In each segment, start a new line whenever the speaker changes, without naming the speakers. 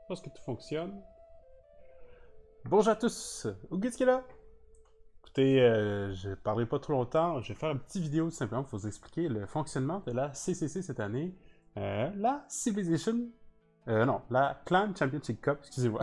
pense que tout fonctionne. Bonjour à tous, Ougis qui est là. Écoutez, je ne parlerai pas trop longtemps, je vais faire une petite vidéo simplement pour vous expliquer le fonctionnement de la CCC cette année. La Civilization... non, la Clan Championship Cup, excusez-moi.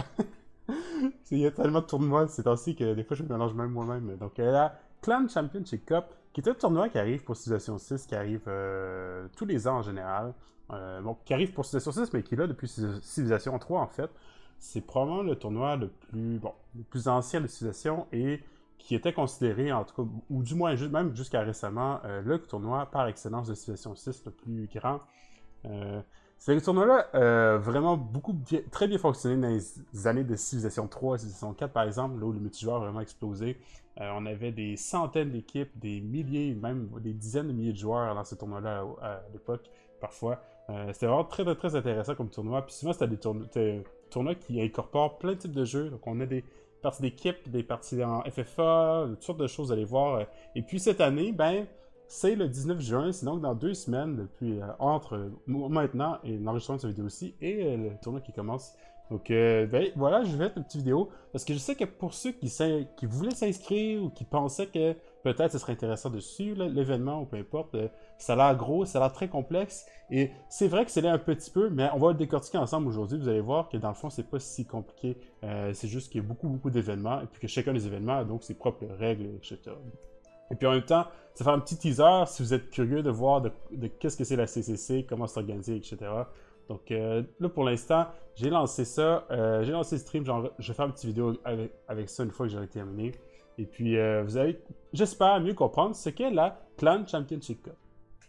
Il y a tellement de tournois ces temps-ci que des fois je me mélange même moi-même. Donc la Clan Championship Cup, qui est un tournoi qui arrive pour Civilization 6, qui arrive tous les ans en général. Bon, qui arrive pour Civilization 6, mais qui est là depuis Civilization 3 en fait. C'est probablement le tournoi le plus ancien de Civilization et qui était considéré, en tout cas, ou du moins même jusqu'à récemment, le tournoi par excellence de Civilization 6, le plus grand. Euh, Ce tournoi-là vraiment très bien fonctionné dans les années de Civilization 3, Civilization 4 par exemple, là où le multijoueur a vraiment explosé. On avait des centaines d'équipes, des milliers, même des dizaines de milliers de joueurs dans ce tournoi-là à l'époque, parfois. C'était vraiment très intéressant comme tournoi. Puis souvent, c'était des tournois qui incorporent plein de types de jeux. Donc on a des parties d'équipe, des parties en FFA, toutes sortes de choses à aller voir. Et puis cette année, ben, c'est le 19 juin, c'est donc dans 2 semaines, depuis entre maintenant et l'enregistrement de cette vidéo aussi, et le tournoi qui commence. Donc, ben voilà, je vais faire une petite vidéo, parce que je sais que pour ceux qui voulaient s'inscrire ou qui pensaient que peut-être ce serait intéressant de suivre l'événement ou peu importe, ça a l'air gros, ça a l'air très complexe, et c'est vrai que c'est là un petit peu, mais on va le décortiquer ensemble aujourd'hui, vous allez voir que dans le fond, c'est pas si compliqué, c'est juste qu'il y a beaucoup d'événements, et puis que chacun des événements a donc ses propres règles, etc. Et puis en même temps, ça fait un petit teaser si vous êtes curieux de voir de qu'est-ce que c'est la CCC, comment c'est organisé, etc. Donc là pour l'instant, j'ai lancé ça, j'ai lancé le stream, genre, je vais faire une petite vidéo avec ça une fois que j'aurai terminé. Et puis vous allez, j'espère, mieux comprendre ce qu'est la Clan Championship Cup.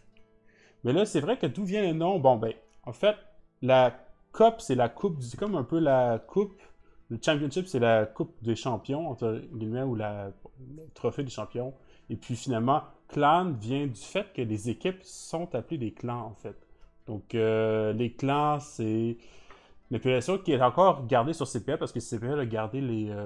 Mais là, c'est vrai que d'où vient le nom? Bon ben, en fait, la Cup, c'est la coupe, c'est comme un peu la coupe. Le Championship, c'est la coupe des champions, entre guillemets, ou le trophée des champions. Et puis finalement, clan vient du fait que les équipes sont appelées des clans, en fait. Donc, les clans, c'est une appellation qui est encore gardée sur CPL parce que CPL a gardé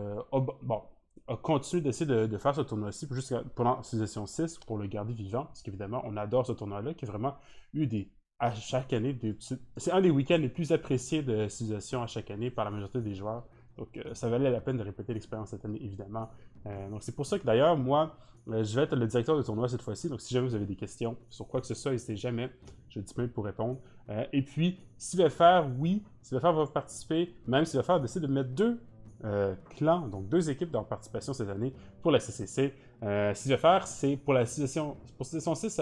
a continué d'essayer de faire ce tournoi-ci jusqu'à pendant Civilization 6 pour le garder vivant. Parce qu'évidemment, on adore ce tournoi-là qui a vraiment eu à chaque année, c'est un des week-ends les plus appréciés de Civilization à chaque année par la majorité des joueurs. Donc, ça valait la peine de répéter l'expérience cette année, évidemment. Donc, c'est pour ça que d'ailleurs, moi, je vais être le directeur du tournoi cette fois-ci. Donc, si jamais vous avez des questions sur quoi que ce soit, n'hésitez jamais. Je suis disponible pour répondre. Et puis, CVFR, oui, CVFR va participer. Même CVFR décide de mettre deux clans, donc deux équipes en participation cette année pour la CCC. CVFR, c'est pour la Civilization 6,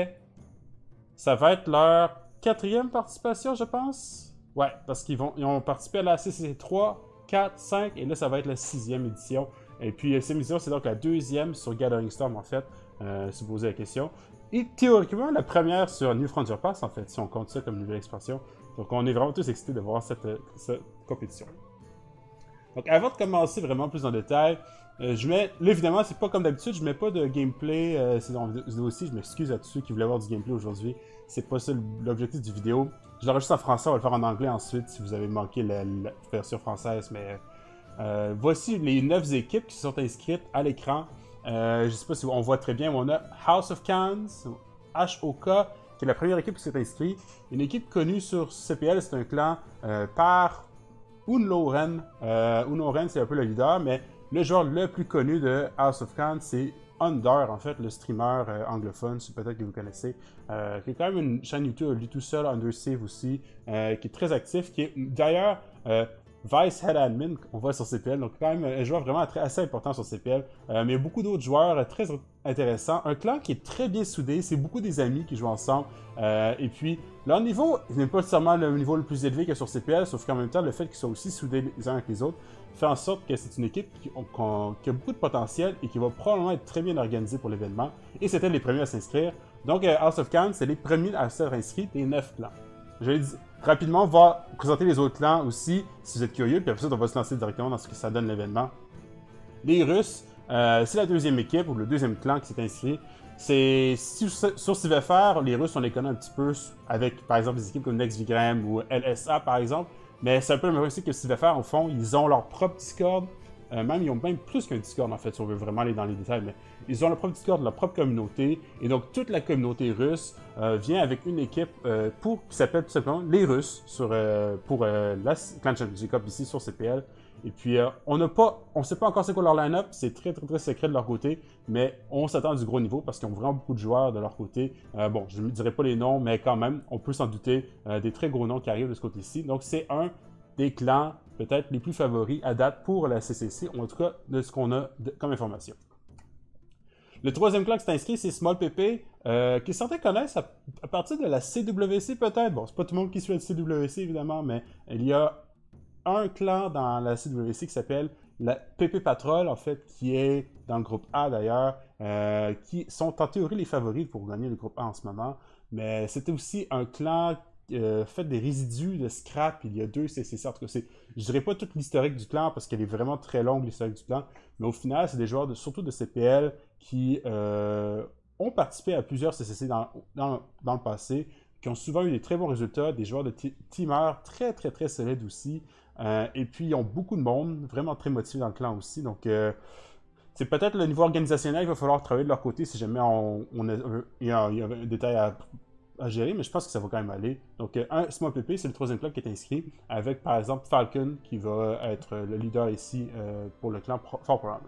ça va être leur quatrième participation, je pense. Ouais, parce ils ont participé à la CCC 3, 4, 5, et là, ça va être la sixième édition. Et puis, cette édition, c'est donc la deuxième sur Gathering Storm, en fait, si vous posez la question. Et théoriquement, la première sur New Frontier Pass, en fait, si on compte ça comme nouvelle expansion. Donc, on est vraiment tous excités de voir cette compétition. Donc, avant de commencer vraiment plus en détail, je mets. Là, évidemment, c'est pas comme d'habitude, je mets pas de gameplay. C'est dans la vidéo aussi, je m'excuse à tous ceux qui voulaient avoir du gameplay aujourd'hui. C'est pas ça l'objectif du vidéo. Je l'enregistre en français, on va le faire en anglais ensuite si vous avez manqué la version française. Mais voici les 9 équipes qui sont inscrites à l'écran. Je sais pas si on voit très bien, mais on a House of Cans, HOK, qui est la première équipe qui s'est inscrite. Une équipe connue sur CPL, c'est un clan par Unloren. Unloren, c'est un peu le leader, mais le joueur le plus connu de House of Cards, c'est Under, en fait, le streamer anglophone, peut-être que vous connaissez, qui est quand même une chaîne YouTube, lui tout seul, Under Save aussi, qui est très actif, qui est d'ailleurs Vice Head Admin, qu'on voit sur CPL, donc quand même un joueur vraiment assez important sur CPL, mais il y a beaucoup d'autres joueurs très intéressants. Un clan qui est très bien soudé, c'est beaucoup des amis qui jouent ensemble, et puis leur niveau n'est pas nécessairement le niveau le plus élevé que sur CPL, sauf qu'en même temps, le fait qu'ils soient aussi soudés les uns avec les autres fait en sorte que c'est une équipe qui a beaucoup de potentiel et qui va probablement être très bien organisée pour l'événement. Et c'était les premiers à s'inscrire. Donc, House of Cards, c'est les premiers à s'être inscrits des 9 clans. Je vais rapidement, on va présenter les autres clans aussi, si vous êtes curieux, puis après ça, on va se lancer directement dans ce que ça donne l'événement. Les Russes, c'est la deuxième équipe, ou le deuxième clan qui s'est inscrit. Sur CVFR, les Russes, on les connaît un petit peu avec, par exemple, des équipes comme NextVgram ou LSA, par exemple. Mais c'est un peu le même principe que CVFR, au fond, ils ont leur propre Discord. même, ils ont même plus qu'un Discord, en fait, si on veut vraiment aller dans les détails, mais ils ont leur propre Discord, leur propre communauté, et donc toute la communauté russe vient avec une équipe qui s'appelle tout simplement les Russes pour la Clan Championship Cup ici sur CPL. Et puis, on ne sait pas encore c'est quoi leur line-up, c'est très, très, très secret de leur côté, mais on s'attend du gros niveau parce qu'ils ont vraiment beaucoup de joueurs de leur côté. Bon, je ne dirai pas les noms, mais quand même, on peut s'en douter des très gros noms qui arrivent de ce côté-ci. Donc, c'est un des clans peut-être les plus favoris à date pour la CCC, ou en tout cas de ce qu'on a comme information. Le troisième clan qui s'est inscrit, c'est Small PP, que certains connaissent à partir de la CWC peut-être. Bon, c'est pas tout le monde qui suit la CWC évidemment, mais il y a un clan dans la CWC qui s'appelle la PP Patrol, en fait, qui est dans le groupe A d'ailleurs, qui sont en théorie les favoris pour gagner le groupe A en ce moment. Mais c'était aussi un clan fait des résidus de scrap il y a 2 CCC. En tout cas, je dirais pas toute l'historique du clan parce qu'elle est vraiment très longue, l'historique du clan. Mais au final, c'est des joueurs surtout de CPL qui ont participé à plusieurs CCC dans le passé, qui ont souvent eu des très bons résultats, des joueurs de teamers très très très solides aussi. Et puis, ils ont beaucoup de monde, vraiment très motivé dans le clan aussi. Donc, c'est peut-être le niveau organisationnel, il va falloir travailler de leur côté si jamais il y a un détail à gérer, mais je pense que ça va quand même aller. Donc, un Small PP, c'est le troisième clan qui est inscrit, avec par exemple Falcon qui va être le leader ici pour le clan fort probablement.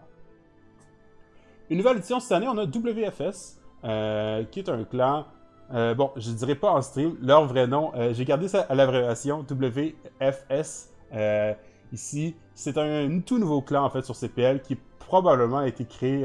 Une nouvelle édition cette année, on a WFS, qui est un clan. Bon, je ne dirais pas en stream leur vrai nom. J'ai gardé ça à l'abréviation WFS. Ici, c'est un tout nouveau clan en fait sur CPL qui probablement a été créé.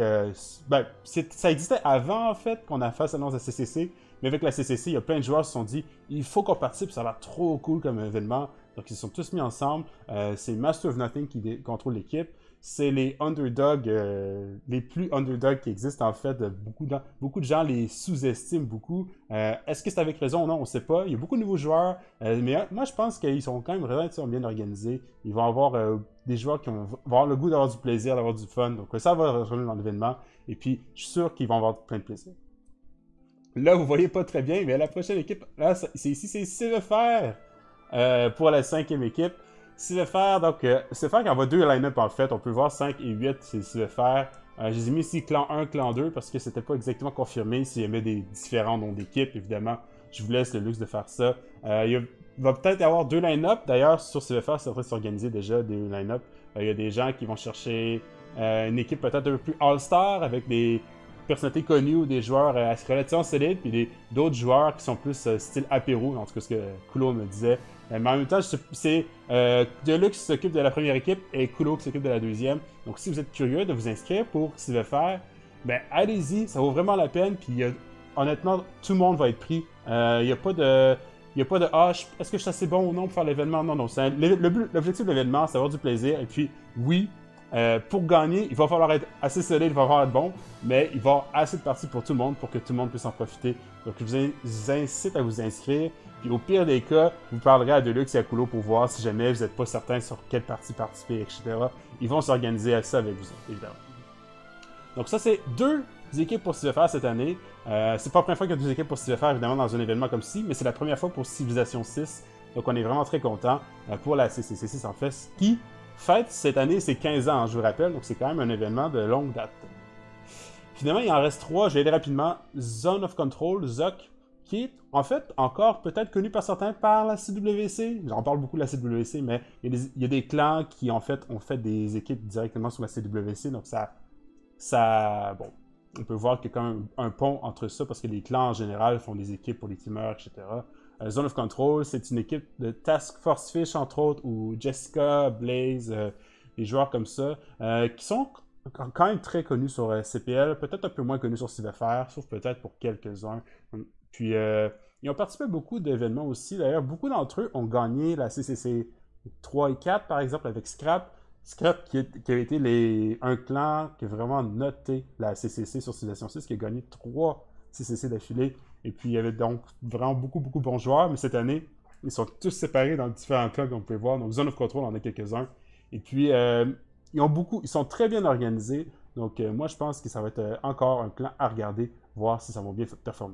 Ça existait avant en fait qu'on a fait l'annonce de CCC, mais avec la CCC, il y a plein de joueurs qui se sont dit il faut qu'on participe, ça a l'air trop cool comme événement. Donc ils se sont tous mis ensemble. C'est Master of Nothing qui contrôle l'équipe. C'est les underdogs, les plus underdogs qui existent en fait. Beaucoup de gens les sous-estiment beaucoup. Est-ce que c'est avec raison ou non? On ne sait pas. Il y a beaucoup de nouveaux joueurs, mais moi je pense qu'ils sont quand même relativement bien organisés. Ils vont avoir des joueurs qui vont avoir le goût d'avoir du plaisir, d'avoir du fun. Donc ça va rejoindre dans l'événement. Et puis je suis sûr qu'ils vont avoir plein de plaisir. Là, vous voyez pas très bien, mais la prochaine équipe, là, c'est CVFR pour la 5e équipe. CVFR, donc, CVFR qui envoie 2 line-up en fait. On peut voir 5 et 8, c'est CVFR. Je les ai mis ici clan 1, clan 2 parce que c'était pas exactement confirmé s'il y avait des différents noms d'équipe. Évidemment, je vous laisse le luxe de faire ça. Il va peut-être y avoir 2 line-up. D'ailleurs, sur CVFR, c'est en train de s'organiser déjà des line-up. Il y a des gens qui vont chercher une équipe peut-être un peu plus all-star avec des personnalités connues ou des joueurs relativement solides, puis d'autres joueurs qui sont plus style apéro, en tout cas ce que Kulo me disait. Mais en même temps, c'est Deluxe qui s'occupe de la première équipe et Kulo qui s'occupe de la deuxième. Donc si vous êtes curieux de vous inscrire pour ce qu'il veut faire, ben allez-y, ça vaut vraiment la peine. Puis honnêtement, tout le monde va être pris. Il n'y a pas de... Il n'y a pas de ah, est-ce que je suis assez bon ou non pour faire l'événement? Non, non. L'objectif de l'événement, c'est d'avoir du plaisir. Et puis, oui, pour gagner, il va falloir être assez solide, il va falloir être bon, mais il va y avoir assez de parties pour tout le monde pour que tout le monde puisse en profiter. Donc, je vous incite à vous inscrire. Puis, au pire des cas, vous parlerez à Deluxe et à Kulo pour voir si jamais vous n'êtes pas certain sur quelle partie participer, etc. Ils vont s'organiser à ça avec vous, évidemment. Donc, ça, c'est 2 équipes pour CVFR cette année. C'est pas la première fois qu'il y a 2 équipes pour CVFR, évidemment, dans un événement comme ci, mais c'est la première fois pour Civilization 6. Donc, on est vraiment très content pour la CCC 6 en fait, qui fête cette année ses 15 ans, je vous rappelle. Donc, c'est quand même un événement de longue date. Finalement, il en reste 3. Je vais aller rapidement. Zone of Control, ZOC, qui est en fait encore peut-être connu par certains par la CWC. J'en parle beaucoup de la CWC, mais il y a des clans qui en fait ont fait des équipes directement sur la CWC. Donc, bon, on peut voir qu'il y a quand même un pont entre ça parce que les clans en général font des équipes pour les teamers, etc. Zone of Control, c'est une équipe de Task Force Fish, entre autres, ou Jessica, Blaze, des joueurs comme ça, qui sont quand même très connus sur CPL, peut-être un peu moins connus sur CVFR, sauf peut-être pour quelques-uns. Puis, ils ont participé à beaucoup d'événements aussi. D'ailleurs, beaucoup d'entre eux ont gagné la CCC 3 et 4, par exemple, avec Scrap. Scrap qui a été un clan qui a vraiment noté la CCC sur Civilization 6, qui a gagné 3 CCC d'affilée. Et puis, il y avait donc vraiment beaucoup, beaucoup de bons joueurs. Mais cette année, ils sont tous séparés dans différents clans qu'on peut voir. Donc, Zone of Control en a quelques-uns. Et puis, ils sont très bien organisés. Donc, moi, je pense que ça va être encore un clan à regarder, voir si ça va bien performer.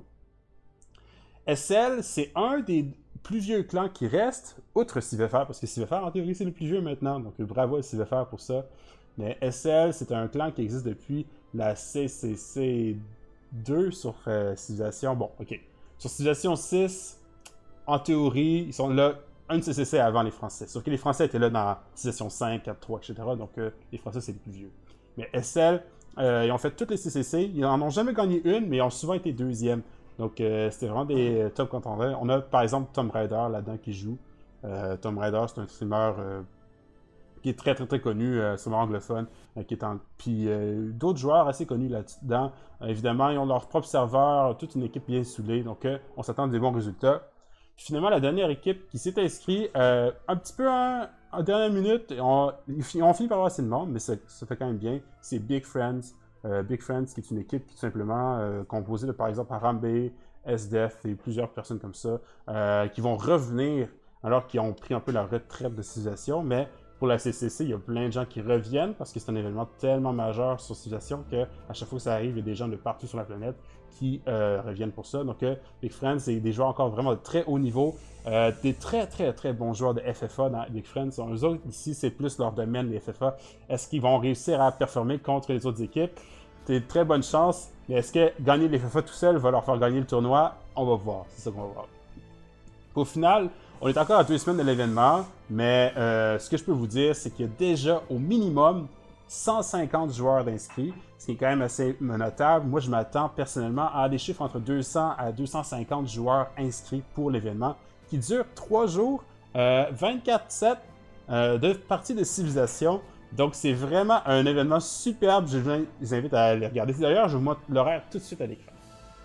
SL, c'est un des plus vieux clans qui reste, outre CVFR, parce que CVFR, en théorie, c'est le plus vieux maintenant. Donc, bravo à CVFR pour ça. Mais SL, c'est un clan qui existe depuis la CCC 2 sur Civilization. Bon, ok. Sur Civilization 6, en théorie, ils sont là une CCC avant les Français. Sauf que les Français étaient là dans Civilization 5, 4, 3, etc. Donc les Français, c'est les plus vieux. Mais SL, ils ont fait toutes les CCC. Ils n'en ont jamais gagné une, mais ils ont souvent été deuxième. Donc c'était vraiment des top contenders. On a par exemple Tom Raider là-dedans qui joue. Tom Raider, c'est un streamer qui est très très très connu, streamer anglophone, qui est en... Puis d'autres joueurs assez connus là-dedans. Évidemment, ils ont leur propre serveur, toute une équipe bien soudée. Donc on s'attend à des bons résultats. Finalement, la dernière équipe qui s'est inscrite, un petit peu en dernière minute, on finit par avoir assez de monde, mais ça fait quand même bien. C'est Big Friends. Big Friends, qui est une équipe tout simplement composée de, par exemple, Harambe, SDF et plusieurs personnes comme ça, qui vont revenir alors qu'ils ont pris un peu la retraite de Civilization, mais pour la CCC, il y a plein de gens qui reviennent parce que c'est un événement tellement majeur sur Civilization qu'à chaque fois que ça arrive, il y a des gens de partout sur la planète qui reviennent pour ça. Donc, Big Friends, c'est des joueurs encore vraiment de très haut niveau, des très très très bons joueurs de FFA dans Big Friends. Eux autres, ici, c'est plus leur domaine, les FFA. Est-ce qu'ils vont réussir à performer contre les autres équipes? C'est une très bonne chance, mais est-ce que gagner les FFA tout seul va leur faire gagner le tournoi? On va voir, c'est ça qu'on va voir. Au final, on est encore à 2 semaines de l'événement, mais ce que je peux vous dire, c'est qu'il y a déjà au minimum 150 joueurs d'inscrits, ce qui est quand même assez notable. Moi, je m'attends personnellement à des chiffres entre 200 à 250 joueurs inscrits pour l'événement, qui dure 3 jours, 24/7 de parties de civilisation. Donc, c'est vraiment un événement superbe. Je vous invite à aller regarder. D'ailleurs, je vous montre l'horaire tout de suite à l'écran.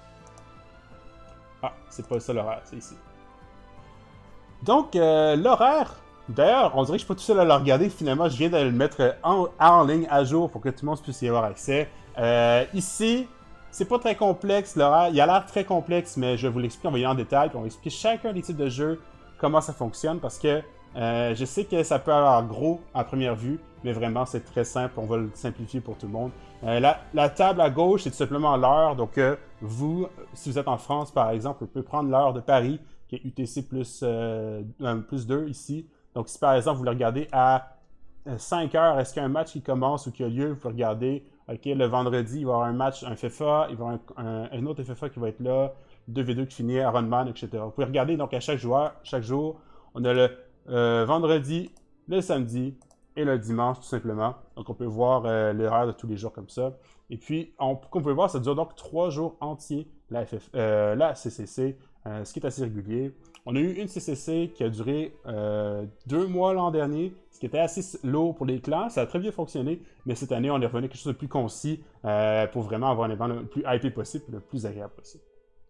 Ah, c'est pas ça l'horaire, c'est ici. Donc, l'horaire, d'ailleurs, on dirait que je suis pas tout seul à le regarder. Finalement, je viens de le mettre en ligne à jour pour que tout le monde puisse y avoir accès. Ici, c'est pas très complexe, l'horaire. Il a l'air très complexe, mais je vais vous l'expliquer, on va y aller en détail. Puis on va expliquer chacun des types de jeux, comment ça fonctionne, parce que je sais que ça peut avoir gros à première vue, mais vraiment, c'est très simple. On va le simplifier pour tout le monde. La table à gauche, c'est tout simplement l'heure. Donc, vous, si vous êtes en France, par exemple, vous pouvez prendre l'heure de Paris, qui est UTC plus 2 ici. Donc, si par exemple, vous le regardez à 5 heures, est-ce qu'il y a un match qui commence ou qui a lieu? Vous pouvez regarder, OK, le vendredi, il va y avoir un match, un FIFA, il va y avoir un autre FIFA qui va être là, 2v2 qui finit, Ironman, etc. Vous pouvez regarder donc à chaque joueur, chaque jour. On a le vendredi, le samedi et le dimanche, tout simplement. Donc, on peut voir l'horaire de tous les jours comme ça. Et puis, comme vous pouvez voir, ça dure donc 3 jours entiers, la CCC. Ce qui est assez régulier. On a eu une CCC qui a duré 2 mois l'an dernier, ce qui était assez lourd pour les clans. Ça a très bien fonctionné, mais cette année, on est revenu à quelque chose de plus concis pour vraiment avoir un événement le plus hypé possible et le plus agréable possible.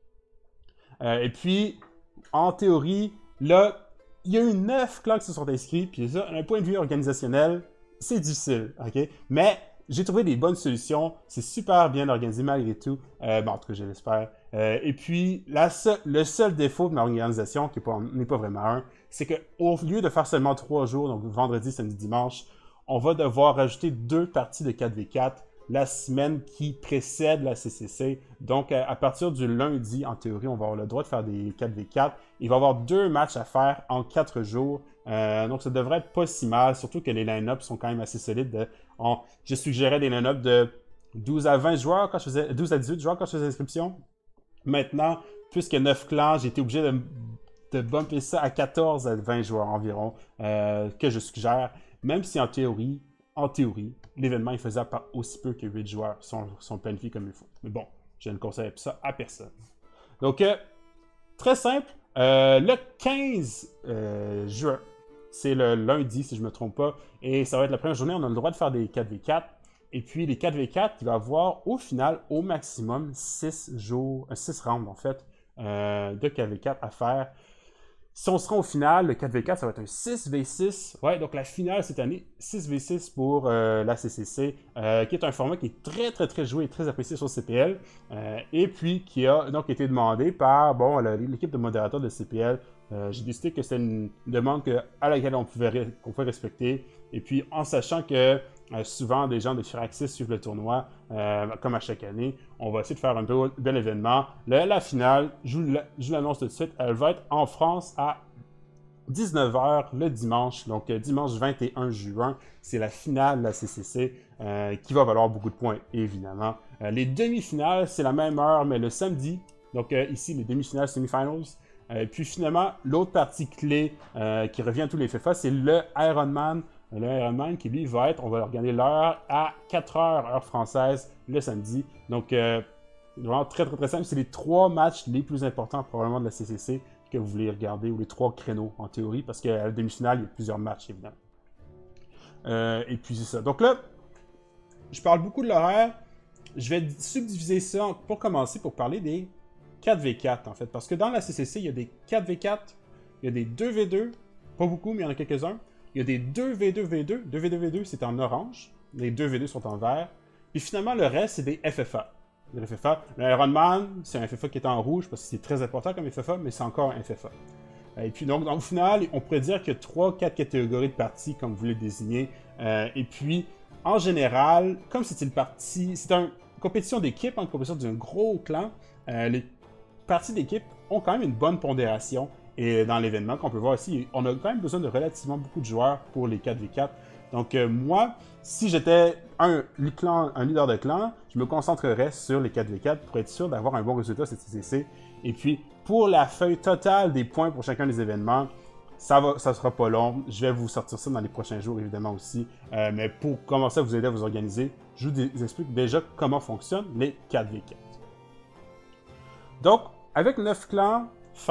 Et puis, en théorie, là, il y a eu 9 clans qui se sont inscrits, puis ça, d'un point de vue organisationnel, c'est difficile, ok? Mais j'ai trouvé des bonnes solutions, c'est super bien organisé malgré tout, en tout cas, je l'espère. Et puis, le seul défaut de ma organisation, qui n'est pas vraiment un, c'est qu'au lieu de faire seulement 3 jours, donc vendredi, samedi, dimanche, on va devoir rajouter 2 parties de 4v4 la semaine qui précède la CCC. Donc, à partir du lundi, en théorie, on va avoir le droit de faire des 4v4. Il va y avoir 2 matchs à faire en 4 jours. Donc, ça devrait être pas si mal, surtout que les line-ups sont quand même assez solides. Je suggérais des line-ups de 12 à 20 joueurs quand je faisais 12 à 18 joueurs quand je faisais l'inscription. Maintenant, puisque 9 clans, j'ai été obligé de bumper ça à 14 à 20 joueurs environ, que je suggère, même si en théorie, l'événement est faisable par aussi peu que 8 joueurs sont planifiés comme il faut. Mais bon, je ne conseille ça à personne. Donc, très simple, le 15 juin, c'est le lundi si je ne me trompe pas, et ça va être la première journée, on a le droit de faire des 4v4. Et puis les 4v4, il va y avoir au final, au maximum, 6 rounds en fait, de 4v4 à faire. Si on se rend au final, le 4v4, ça va être un 6v6. Ouais, donc la finale cette année, 6v6 pour la CCC, qui est un format qui est très très très joué et très apprécié sur CPL. Et puis qui a donc été demandé par l'équipe de modérateurs de CPL. J'ai décidé que c'est une demande à laquelle on pouvait respecter. Et puis en sachant que souvent des gens de Firaxis suivent le tournoi, comme à chaque année, on va essayer de faire un bel événement. La finale, je vous l'annonce tout de suite, elle va être en France à 19h le dimanche. Donc, dimanche 21 juin, c'est la finale de la CCC qui va valoir beaucoup de points, évidemment. Les demi-finales, c'est la même heure, mais le samedi. Donc, ici, les demi-finales, semi-finals. Puis finalement, l'autre partie clé qui revient à tous les FIFA, c'est le Ironman. Le Ironman qui, lui, va être, on va regarder l'heure à 4h, heure française, le samedi. Donc, vraiment très, très, très simple. C'est les 3 matchs les plus importants, probablement, de la CCC que vous voulez regarder, ou les 3 créneaux, en théorie, parce qu'à la demi-finale, il y a plusieurs matchs, évidemment. Et puis, c'est ça. Donc là, je parle beaucoup de l'horaire. Je vais subdiviser ça pour commencer, pour parler des 4v4, en fait. Parce que dans la CCC, il y a des 4v4, il y a des 2v2, pas beaucoup, mais il y en a quelques-uns. Il y a des 2v2v2. 2v2v2, c'est en orange. Les 2v2 sont en vert. Puis finalement, le reste, c'est des FFA. Le FFA. Le Ironman, c'est un FFA qui est en rouge parce que c'est très important comme FFA, mais c'est encore un FFA. Et puis donc, au final, on pourrait dire qu'il y a 3-4 catégories de parties, comme vous les désignez. Et puis, en général, comme c'est une partie, c'est une compétition d'équipe, une compétition d'un gros clan, les parties d'équipe ont quand même une bonne pondération. Et dans l'événement qu'on peut voir ici, on a quand même besoin de relativement beaucoup de joueurs pour les 4v4. Donc moi, si j'étais un leader de clan, je me concentrerais sur les 4v4 pour être sûr d'avoir un bon résultat cette CCC. Et puis, pour la feuille totale des points pour chacun des événements, ça sera pas long. Je vais vous sortir ça dans les prochains jours, évidemment, aussi. Mais pour commencer à vous aider à vous organiser, je vous explique déjà comment fonctionnent les 4v4. Donc, avec 9 clans,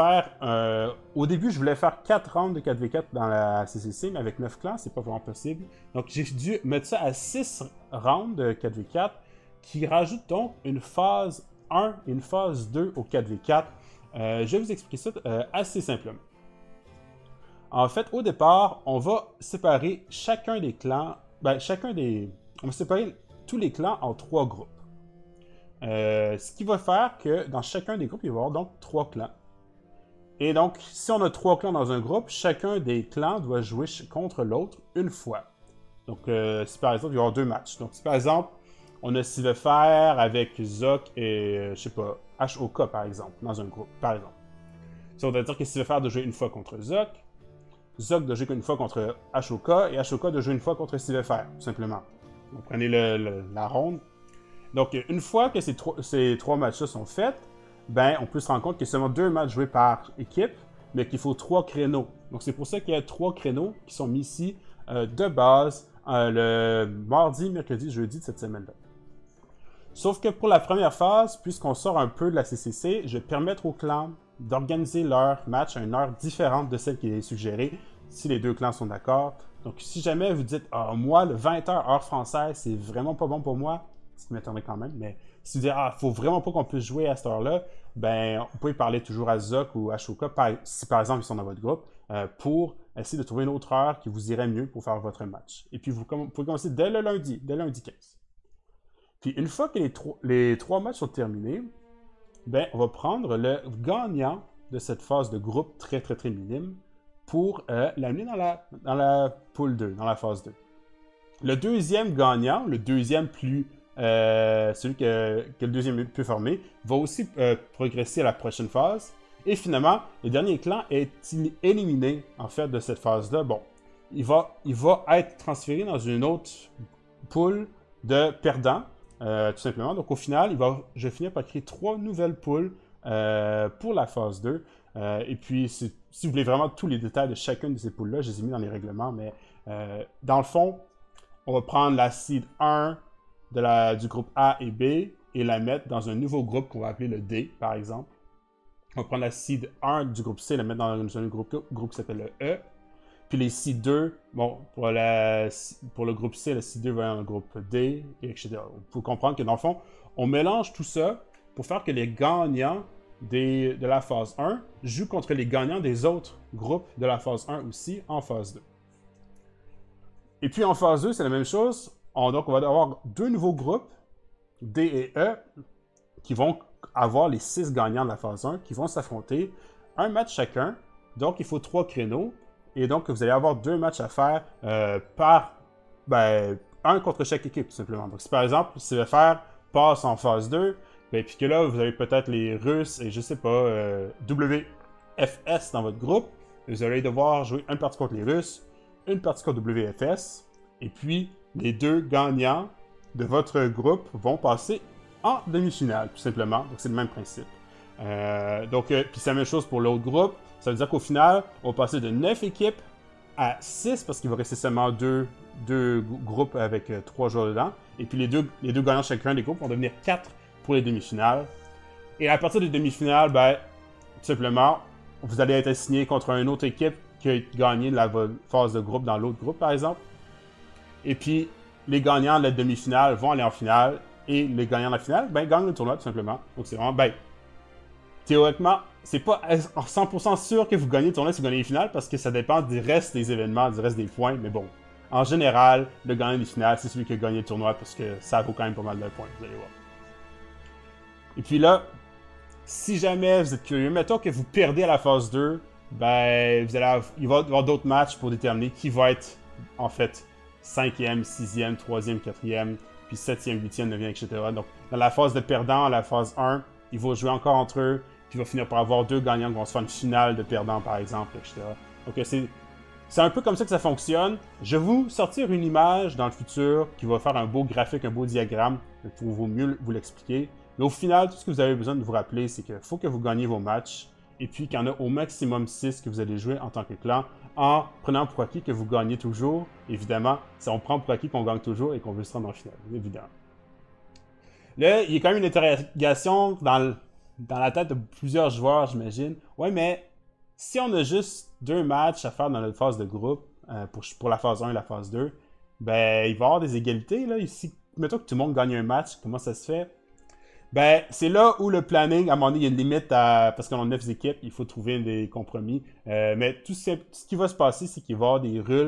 au début, je voulais faire 4 rounds de 4v4 dans la CCC, mais avec 9 clans, c'est pas vraiment possible. Donc, j'ai dû mettre ça à 6 rounds de 4v4, qui rajoute donc une phase 1 et une phase 2 au 4v4. Je vais vous expliquer ça assez simplement. En fait, au départ, on va séparer chacun des clans, on va séparer tous les clans en 3 groupes. Ce qui va faire que dans chacun des groupes, il va y avoir donc 3 clans. Et donc, si on a 3 clans dans un groupe, chacun des clans doit jouer contre l'autre une fois. Donc, si par exemple, il va y avoir 2 matchs. Donc, si par exemple, on a Sivefer avec Zoc et, je sais pas, HOK par exemple, dans un groupe, par exemple. Ça veut dire que Sivefer doit jouer une fois contre Zoc, Zoc doit jouer une fois contre HOK, et HOK doit jouer une fois contre Sivefer, tout simplement. Donc, prenez la ronde. Donc, une fois que ces 3 matchs-là sont faits, ben, on peut se rendre compte qu'il y a seulement 2 matchs joués par équipe, mais qu'il faut 3 créneaux. Donc, c'est pour ça qu'il y a 3 créneaux qui sont mis ici de base le mardi, mercredi, jeudi de cette semaine-là. Sauf que pour la première phase, puisqu'on sort un peu de la CCC, je vais permettre aux clans d'organiser leur match à une heure différente de celle qui est suggérée, si les 2 clans sont d'accord. Donc, si jamais vous dites « Ah, moi, le 20h heure française, c'est vraiment pas bon pour moi », ce qui m'étonnerait quand même, mais si vous dites « Ah, faut vraiment pas qu'on puisse jouer à cette heure-là », ben, vous pouvez parler toujours à Zoc ou à Shoka, si par exemple ils sont dans votre groupe, pour essayer de trouver une autre heure qui vous irait mieux pour faire votre match. Et puis, vous pouvez commencer dès lundi 15. Puis, une fois que les 3 matchs sont terminés, ben, on va prendre le gagnant de cette phase de groupe très, très, très minime pour l'amener dans la poule 2, dans la phase 2. Le deuxième gagnant, le deuxième celui que le deuxième peut former, va aussi progresser à la prochaine phase. Et finalement, le dernier clan est éliminé, en fait, de cette phase-là. Bon, il va être transféré dans une autre poule de perdants, tout simplement. Donc, au final, je vais finir par créer 3 nouvelles poules pour la phase 2. Et puis, si vous voulez vraiment tous les détails de chacune de ces poules-là, je les ai mis dans les règlements, mais dans le fond, on va prendre la seed 1 du groupe A et B et la mettre dans un nouveau groupe qu'on va appeler le D, par exemple. On va prendre la seed 1 du groupe C et la mettre dans un groupe qui s'appelle le E. Puis les seed 2, bon, pour le groupe C, le seed 2 va dans le groupe D, etc. Il faut comprendre que dans le fond, on mélange tout ça pour faire que les gagnants de la phase 1 jouent contre les gagnants des autres groupes de la phase 1 aussi en phase 2. Et puis en phase 2, c'est la même chose. Donc, on va avoir 2 nouveaux groupes, D et E, qui vont avoir les 6 gagnants de la phase 1, qui vont s'affronter, un match chacun. Donc, il faut 3 créneaux. Et donc, vous allez avoir 2 matchs à faire un contre chaque équipe, tout simplement. Donc, si par exemple, si le faire passe en phase 2, ben, puis que là, vous avez peut-être les Russes et je sais pas, WFS dans votre groupe, vous allez devoir jouer une partie contre les Russes, une partie contre WFS, et puis les deux gagnants de votre groupe vont passer en demi-finale, tout simplement. Donc, c'est le même principe. Puis c'est la même chose pour l'autre groupe. Ça veut dire qu'au final, on va passer de 9 équipes à 6 parce qu'il va rester seulement deux groupes avec 3 joueurs dedans. Et puis les deux gagnants chacun des groupes vont devenir 4 pour les demi-finales. Et à partir des demi-finales, ben, tout simplement, vous allez être assigné contre une autre équipe qui a gagné la phase de groupe dans l'autre groupe, par exemple. Et puis, les gagnants de la demi-finale vont aller en finale. Et les gagnants de la finale, ben, gagnent le tournoi, tout simplement. Donc, c'est vraiment, ben, théoriquement, c'est pas 100% sûr que vous gagnez le tournoi si vous gagnez les finales parce que ça dépend du reste des événements, du reste des points. Mais bon, en général, le gagnant des finales, c'est celui qui a gagné le tournoi parce que ça vaut quand même pas mal de points, vous allez voir. Et puis là, si jamais vous êtes curieux, mettons que vous perdez à la phase 2, ben, il va y avoir d'autres matchs pour déterminer qui va être, en fait, 5e, 6e, 3e, 4e, puis 7e, 8e, 9e, etc. Donc, dans la phase de perdant, la phase 1, ils vont jouer encore entre eux, puis il va finir par avoir deux gagnants qui vont se faire une finale de perdant, par exemple, etc. Donc, c'est un peu comme ça que ça fonctionne. Je vais vous sortir une image dans le futur qui va faire un beau graphique, un beau diagramme pour vous mieux vous l'expliquer. Mais au final, tout ce que vous avez besoin de vous rappeler, c'est qu'il faut que vous gagnez vos matchs et puis qu'il y en a au maximum 6 que vous allez jouer en tant que clan en prenant pour acquis que vous gagnez toujours. Évidemment, si on prend pour acquis qu'on gagne toujours et qu'on veut se rendre en finale, évidemment. Là, il y a quand même une interrogation dans la tête de plusieurs joueurs, j'imagine. Ouais, mais si on a juste 2 matchs à faire dans notre phase de groupe, pour la phase 1 et la phase 2, ben, il va y avoir des égalités, là. Ici, mettons que tout le monde gagne un match, comment ça se fait? Ben, c'est là où le planning, à un moment donné, il y a une limite parce qu'on a 9 équipes, il faut trouver des compromis. Mais tout ce qui va se passer, c'est qu'il va y avoir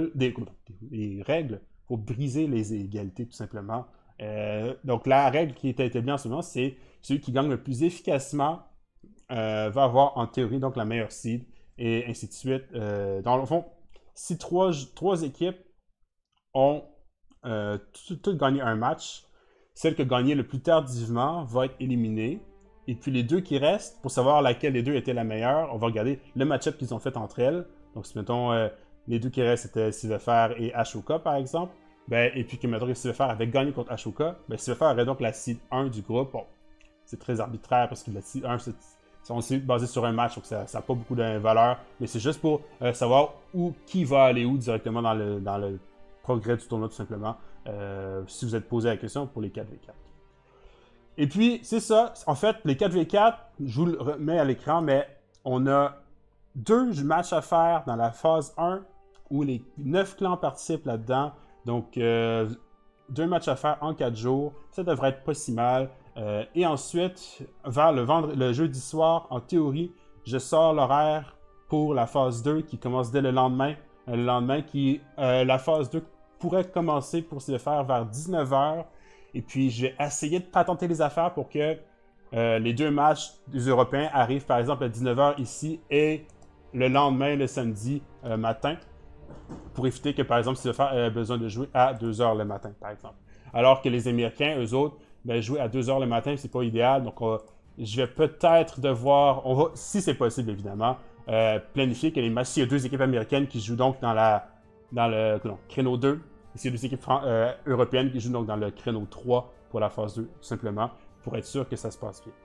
des règles pour briser les égalités, tout simplement. Donc, la règle qui est établie en ce moment, c'est celui qui gagne le plus efficacement va avoir, en théorie, donc la meilleure seed, et ainsi de suite. Dans le fond, si trois équipes ont toutes gagné un match, celle qui a gagné le plus tardivement va être éliminée. Et puis les deux qui restent, pour savoir laquelle des deux était la meilleure, on va regarder le match-up qu'ils ont fait entre elles. Donc si mettons les deux qui restent c'était Silverfer et Ashoka par exemple, ben, et puis que mettons Silverfer avait gagné contre Ashoka, ben Silverfer aurait donc la seed 1 du groupe. Bon, c'est très arbitraire parce que la seed 1 c'est aussi basé sur un match, donc ça n'a pas beaucoup de valeur, mais c'est juste pour savoir qui va aller où directement dans le progrès du tournoi tout simplement. Si vous êtes posé la question pour les 4v4. Et puis, c'est ça. En fait, les 4v4, je vous le remets à l'écran, mais on a 2 matchs à faire dans la phase 1 où les 9 clans participent là-dedans. Donc, 2 matchs à faire en 4 jours. Ça devrait être pas si mal. Et ensuite, vers le jeudi soir, en théorie, je sors l'horaire pour la phase 2 qui commence dès le lendemain. Le lendemain, la phase 2 pourrait commencer pour se faire vers 19h. Et puis, je vais essayer de patenter les affaires pour que les 2 matchs des Européens arrivent, par exemple, à 19h ici et le lendemain, le samedi matin, pour éviter que, par exemple, Silverfer ait besoin de jouer à 2h le matin, par exemple. Alors que les Américains, eux autres, ben, jouer à 2h le matin, c'est pas idéal. Donc, je vais peut-être devoir, si c'est possible, évidemment, planifier que les matchs, s'il y a 2 équipes américaines qui jouent donc dans le créneau 2, et s'il y a 2 équipes européennes qui jouent donc dans le créneau 3 pour la phase 2, tout simplement, pour être sûr que ça se passe bien.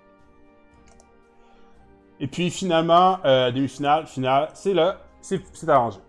Et puis finalement, demi-finale, finale, c'est là, c'est arrangé.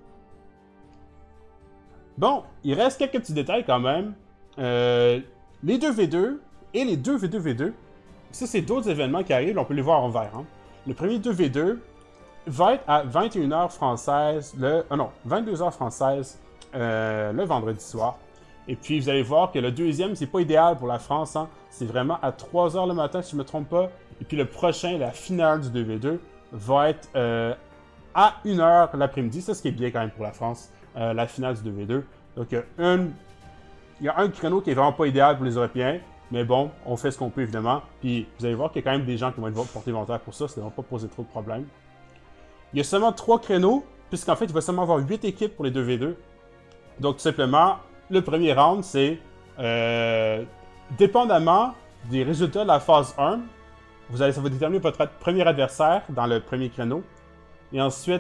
Bon, il reste quelques petits détails quand même. Les 2v2 et les 2v2v2, ça c'est d'autres événements qui arrivent, on peut les voir en vert. Hein. Le premier 2v2 va être à 21h française, 22h française, le vendredi soir. Et puis, vous allez voir que le deuxième, c'est pas idéal pour la France. Hein. C'est vraiment à 3h le matin, si je ne me trompe pas. Et puis, le prochain, la finale du 2v2, va être à 1h l'après-midi. Ça, ce qui est bien quand même pour la France, la finale du 2v2. Donc, il y a un créneau qui est vraiment pas idéal pour les Européens. Mais bon, on fait ce qu'on peut, évidemment. Puis, vous allez voir qu'il y a quand même des gens qui vont être portés volontaires pour ça. Ça ne va pas poser trop de problèmes. Il y a seulement 3 créneaux, puisqu'en fait, il va seulement avoir 8 équipes pour les 2v2. Donc, tout simplement, le premier round, c'est dépendamment des résultats de la phase 1, ça va déterminer votre premier adversaire dans le premier créneau. Et ensuite,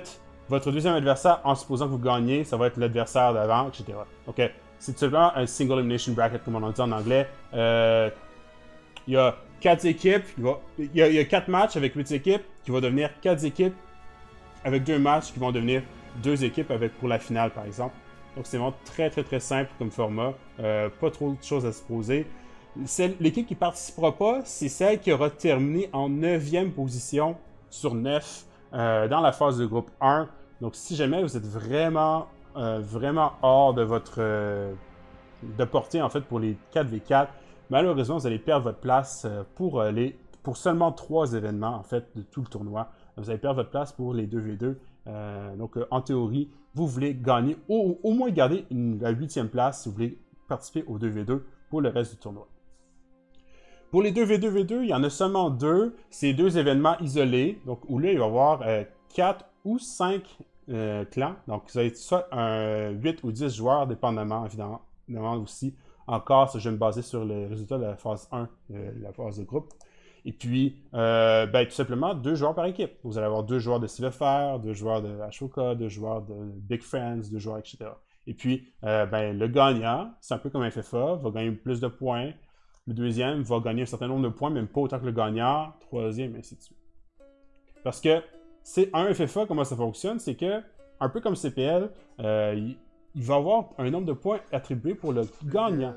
Votre deuxième adversaire, en supposant que vous gagnez, ça va être l'adversaire d'avant, etc. Donc, c'est tout simplement un single elimination bracket, comme on dit en anglais. Il y a 4 équipes, il y a 4 matchs avec 8 équipes qui vont devenir 4 équipes avec 2 matchs qui vont devenir 2 équipes pour la finale, par exemple. Donc, c'est vraiment très, très, très simple comme format. Pas trop de choses à se poser. L'équipe qui ne participera pas, c'est celle qui aura terminé en 9e position sur 9 dans la phase de groupe 1. Donc, si jamais vous êtes vraiment hors de votre de portée, en fait, pour les 4v4, malheureusement, vous allez perdre votre place pour seulement 3 événements, en fait, de tout le tournoi. Vous allez perdre votre place pour les 2v2. Donc, en théorie, vous voulez gagner, au moins garder la 8e place si vous voulez participer au 2v2 pour le reste du tournoi. Pour les 2v2v2, il y en a seulement 2. C'est 2 événements isolés, donc où là, il va y avoir 4 ou 5 clans. Donc, ça va être soit 8 ou 10 joueurs, dépendamment, évidemment aussi. Encore, je vais me baser sur les résultats de la phase 1, la phase de groupe. Et puis, tout simplement, 2 joueurs par équipe. Vous allez avoir 2 joueurs de CFR, 2 joueurs de Ashoka, 2 joueurs de Big Friends, 2 joueurs, etc. Et puis, le gagnant, c'est un peu comme un FFA, va gagner plus de points. Le deuxième va gagner un certain nombre de points, même pas autant que le gagnant. Troisième, et ainsi de suite. Parce que, c'est un FFA, comment ça fonctionne, c'est que, un peu comme CPL, il va avoir un nombre de points attribués pour le gagnant.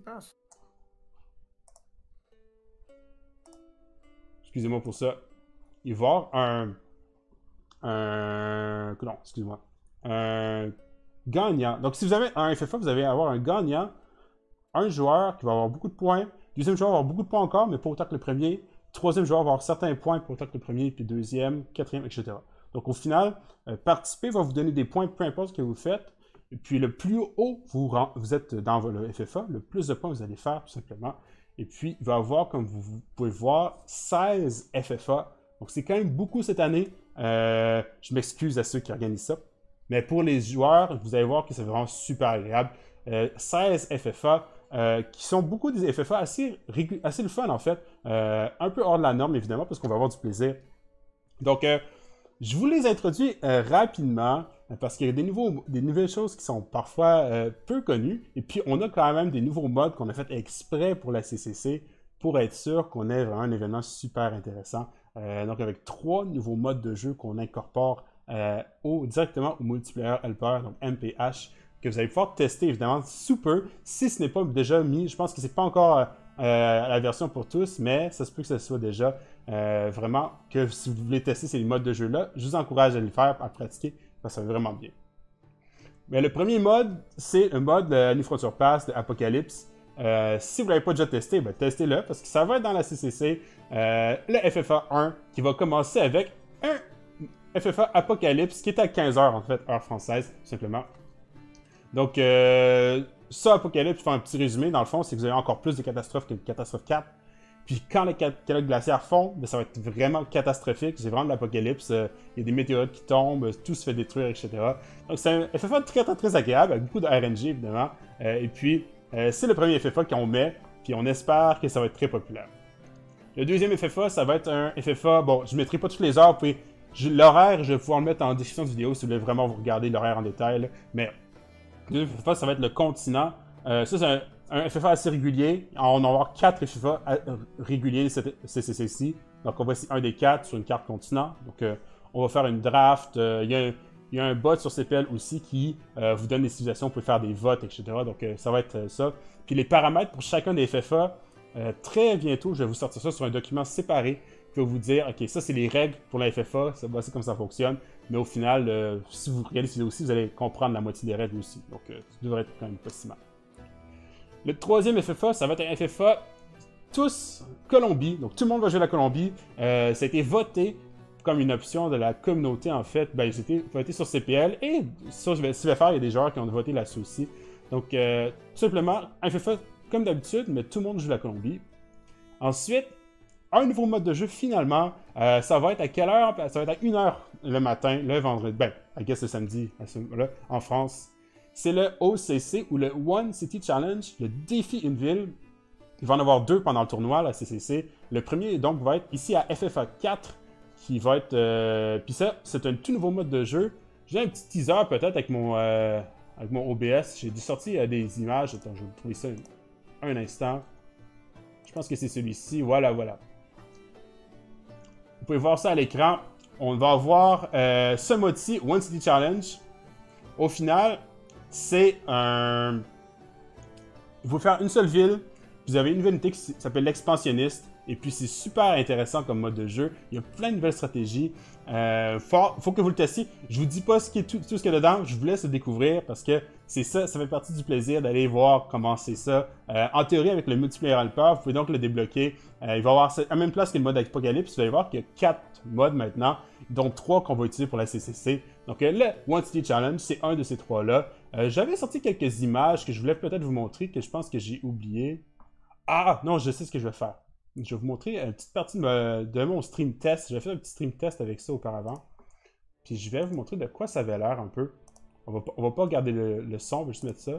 Excusez-moi pour ça. Il va y avoir non, excusez-moi. Un gagnant. Donc, si vous avez un FFA, vous allez avoir un gagnant, un joueur qui va avoir beaucoup de points, deuxième joueur va avoir beaucoup de points encore, mais pas autant que le premier, troisième joueur va avoir certains points, pas autant que le premier, puis deuxième, quatrième, etc. Donc, au final, participer va vous donner des points, peu importe ce que vous faites, et puis le plus haut vous êtes dans le FFA, le plus de points vous allez faire, tout simplement. Et puis, il va y avoir, comme vous pouvez voir, 16 FFA. Donc, c'est quand même beaucoup cette année. Je m'excuse à ceux qui organisent ça. Mais pour les joueurs, vous allez voir que c'est vraiment super agréable. 16 FFA, qui sont beaucoup des FFA assez le fun, en fait. Un peu hors de la norme, évidemment, parce qu'on va avoir du plaisir. Donc, je vous les introduis rapidement parce qu'il y a des nouvelles choses qui sont parfois peu connues. Et puis, on a quand même des nouveaux modes qu'on a fait exprès pour la CCC pour être sûr qu'on ait vraiment un événement super intéressant. Donc, avec 3 nouveaux modes de jeu qu'on incorpore directement au multiplayer helper, donc MPH, que vous allez pouvoir tester évidemment sous peu. Si ce n'est pas déjà mis, je pense que c'est pas encore la version pour tous, mais ça se peut que ce soit déjà vraiment que si vous voulez tester ces modes de jeu-là, je vous encourage à le faire, à pratiquer, parce que ça va vraiment bien. Mais le premier mode, c'est le mode New Frontier Pass de Apocalypse. Si vous ne l'avez pas déjà testé, ben, testez-le, parce que ça va être dans la CCC, le FFA 1, qui va commencer avec un FFA Apocalypse, qui est à 15h, en fait, heure française, tout simplement. Donc, ça, Apocalypse, pour faire un petit résumé, dans le fond, c'est que vous avez encore plus de catastrophes que de catastrophe 4. Puis quand les calottes glaciaires fondent, ça va être vraiment catastrophique. C'est vraiment de l'apocalypse. Il y a des météorites qui tombent, tout se fait détruire, etc. Donc c'est un FFA très, très, très agréable, avec beaucoup de RNG, évidemment. Et puis, c'est le premier FFA qu'on met, puis on espère que ça va être très populaire. Le deuxième FFA, ça va être un FFA... Bon, je ne mettrai pas toutes les heures, puis l'horaire, je vais pouvoir le mettre en description de vidéo si vous voulez vraiment vous regarder l'horaire en détail. Là. Mais le deuxième FFA, ça va être le continent. Ça, c'est un FFA assez régulier. On va avoir 4 FFA réguliers CCC-ci. Donc, on va essayer un des 4 sur une carte continent. Donc, on va faire une draft. Il y a un bot sur CPL aussi qui vous donne des civilisations, vous pouvez faire des votes, etc. Donc, ça va être ça. Puis, les paramètres pour chacun des FFA, très bientôt, je vais vous sortir ça sur un document séparé qui va vous dire, OK, ça, c'est les règles pour la FFA. C'est comme ça fonctionne. Mais au final, si vous regardez cette vidéo aussi, vous allez comprendre la moitié des règles aussi. Donc, ça devrait être quand même pas si mal. Le troisième FFA, ça va être un FFA tous Colombie. Donc, tout le monde va jouer la Colombie. Ça a été voté comme une option de la communauté, en fait. Ben, c'était voté sur CPL. Et sur CVFR, il y a des joueurs qui ont voté là-dessus aussi. Donc, tout simplement, un FFA comme d'habitude, mais tout le monde joue la Colombie. Ensuite, un nouveau mode de jeu, finalement. Ça va être à quelle heure? Ça va être à 1h le matin, le vendredi. Ben, I guess le samedi, là, en France. C'est le OCC ou le One City Challenge, le défi une ville. Il va en avoir 2 pendant le tournoi, la CCC. Le premier, donc, va être ici à FFA 4, qui va être... Puis ça, c'est un tout nouveau mode de jeu. J'ai un petit teaser peut-être avec mon OBS. J'ai sorti des images. Attends, je vais vous trouver ça un instant. Je pense que c'est celui-ci. Voilà, voilà. Vous pouvez voir ça à l'écran. On va voir ce mode-ci, One City Challenge. Au final, c'est un... Il faut faire une seule ville. Vous avez une nouvelle unité qui s'appelle l'expansionniste. Et puis, c'est super intéressant comme mode de jeu. Il y a plein de nouvelles stratégies. Faut que vous le testiez. Je vous dis pas tout ce qu'il y a dedans. Je vous laisse le découvrir parce que c'est ça fait partie du plaisir d'aller voir comment c'est ça. En théorie, avec le multiplayer helper, vous pouvez donc le débloquer. Il va y avoir à la même place que le mode Apocalypse. Vous allez voir qu'il y a 4 modes maintenant, dont 3 qu'on va utiliser pour la CCC. Donc, le One City Challenge, c'est un de ces 3-là. J'avais sorti quelques images que je voulais peut-être vous montrer, que je pense que j'ai oublié. Ah, non, je sais ce que je vais faire. Je vais vous montrer une petite partie de mon stream test. J'ai fait un petit stream test avec ça auparavant. Puis je vais vous montrer de quoi ça avait l'air un peu. On va pas regarder le son, on va juste mettre ça.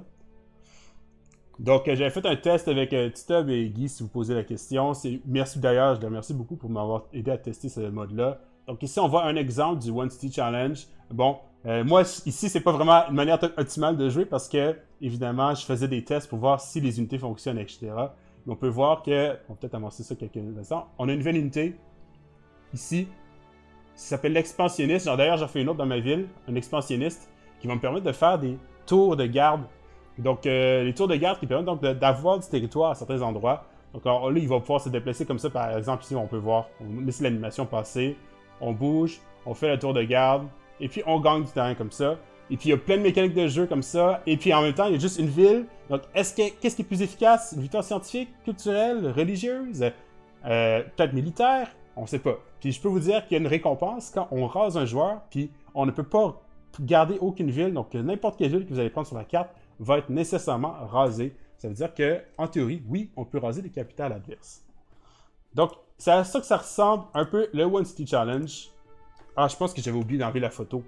Donc, j'avais fait un test avec Titub et Guy, si vous posez la question. Merci d'ailleurs, je les remercie beaucoup pour m'avoir aidé à tester ce mode-là. Donc ici, on voit un exemple du One City Challenge. Bon, moi, ici, c'est pas vraiment une manière optimale de jouer parce que, évidemment, je faisais des tests pour voir si les unités fonctionnent, etc. On peut voir que, on va peut-être avancer ça quelques instants, on a une nouvelle unité, ici, qui s'appelle l'expansionniste. D'ailleurs, j'en fais une autre dans ma ville, un expansionniste, qui va me permettre de faire des tours de garde. Donc, les tours de garde qui permettent donc d'avoir du territoire à certains endroits. Donc, alors, là, il va pouvoir se déplacer comme ça, par exemple, ici, on peut voir, on laisse l'animation passer, on bouge, on fait le tour de garde, et puis on gagne du terrain comme ça. Et puis, il y a plein de mécaniques de jeu comme ça. Et puis, en même temps, il y a juste une ville. Donc, qu'est-ce qui est plus efficace? Une victoire scientifique, culturelle, religieuse? Peut-être militaire? On sait pas. Puis, je peux vous dire qu'il y a une récompense quand on rase un joueur, puis on ne peut pas garder aucune ville. Donc, n'importe quelle ville que vous allez prendre sur la carte va être nécessairement rasée. Ça veut dire que, en théorie, oui, on peut raser les capitales adverses. Donc, c'est à ça que ça ressemble un peu le One City Challenge. Ah, je pense que j'avais oublié d'enlever la photo.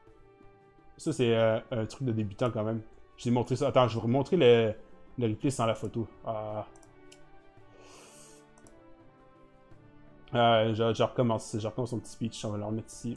Ça, c'est un truc de débutant quand même. Je vous ai montré ça. Attends, je vais vous montrer le replay sans la photo. Je recommence mon petit speech. On va le remettre ici. De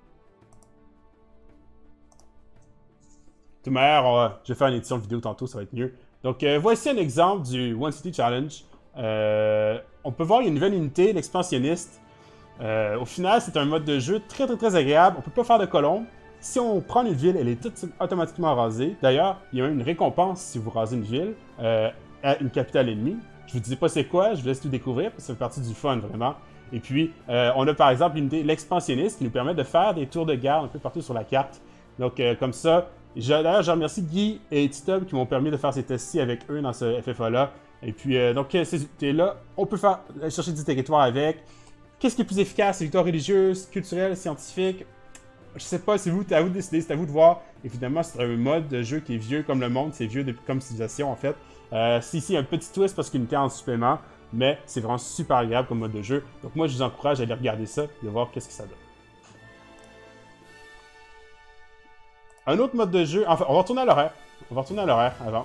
toute manière, je vais faire une édition de vidéo tantôt, ça va être mieux. Donc, voici un exemple du One City Challenge. On peut voir, il y a une nouvelle unité, l'expansionniste. Au final, c'est un mode de jeu très agréable. On peut pas faire de colombe. Si on prend une ville, elle est toute automatiquement rasée. D'ailleurs, il y a même une récompense si vous rasez une ville à une capitale ennemie. Je vous dis pas c'est quoi, je vous laisse tout découvrir, parce que ça fait partie du fun, vraiment. Et puis, on a par exemple l'unité l'expansionniste qui nous permet de faire des tours de garde un peu partout sur la carte. Donc, comme ça, d'ailleurs, je remercie Guy et Titub qui m'ont permis de faire ces tests-ci avec eux dans ce FFA-là. Et puis, donc, ces unités-là, on peut chercher du territoire avec. Qu'est-ce qui est plus efficace? Les victoires religieuses, culturelles, scientifiques? Je sais pas, c'est à vous de décider, c'est à vous de voir. Évidemment, c'est un mode de jeu qui est vieux comme le monde, c'est vieux comme civilisation en fait. C'est ici un petit twist parce qu'il y a une en supplément, mais c'est vraiment super agréable comme mode de jeu. Donc moi, je vous encourage à aller regarder ça et voir qu'est-ce que ça donne. Un autre mode de jeu, enfin, on va retourner à l'horaire. On va retourner à l'horaire avant.